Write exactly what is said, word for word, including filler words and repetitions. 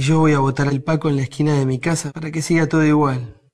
yo voy a botar al Paco en la esquina de mi casa para que siga todo igual.